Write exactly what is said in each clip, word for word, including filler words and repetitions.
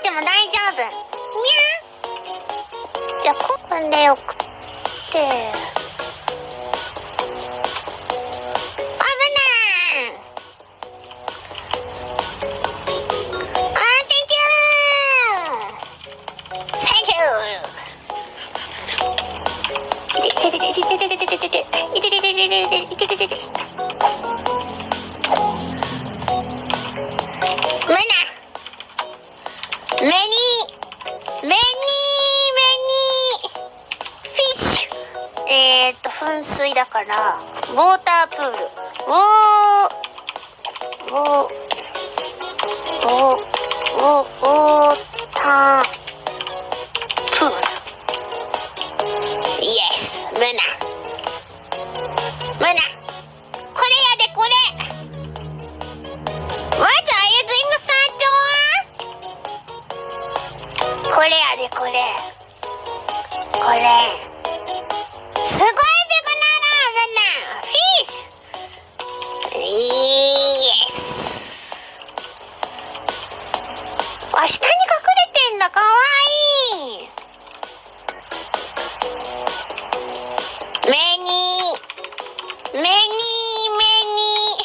ても大丈夫。にゃー。じゃあこれを送って。メニーメニーメニーフィッシュ。えーっと噴水だからウォータープール。ウォーウォーウォーウォーウォータープール。イエスムナムナこれやでこれ。What are you doing,サーチョン？これやでこれこれすごいビッグなのムナフィッシュ。イエス。あ、下に隠れてんだ。かわいい。メニーメニーメニー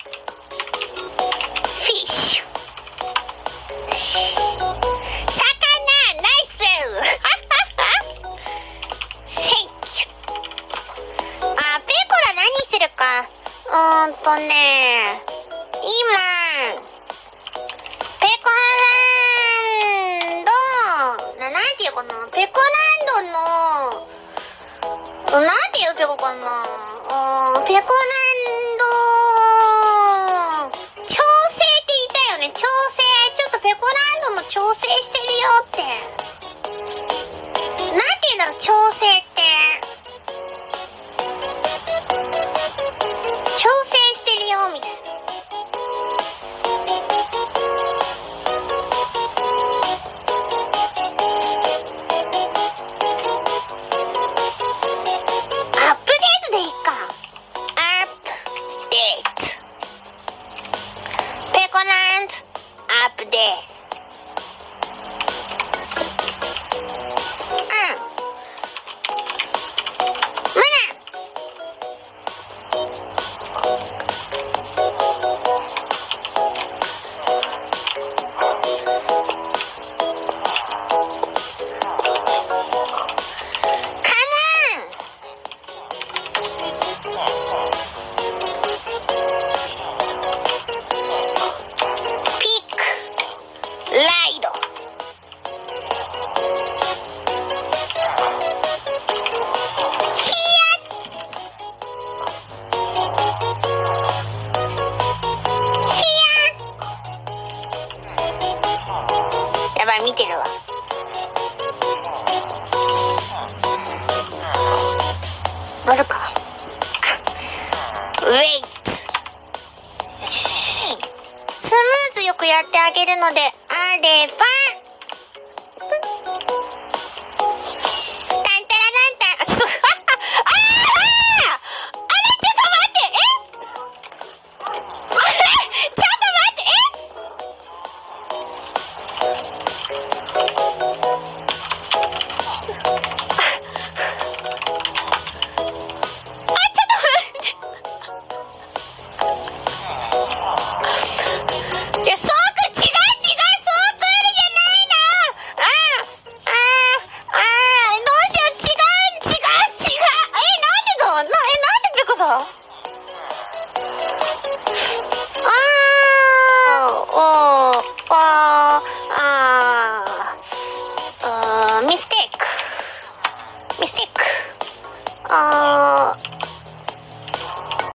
フィッシュ。よし魚ナイスセンキュー。あ、ペコラ何してるか。うーんとね今ペコランドな、なんていうかな、ペコランドのなんていうペコかな、うん、ペコランド調整って言いたいよね。調整ちょっとペコランドも調整してるよって、なんて言うんだろう、調整って調整してるよみたいな。アップデートでいいか。アップデートペコランドアップデート。うんムナやばい、見てるわ。乗るか。ウェイト。よし。スムーズよくやってあげるのであれば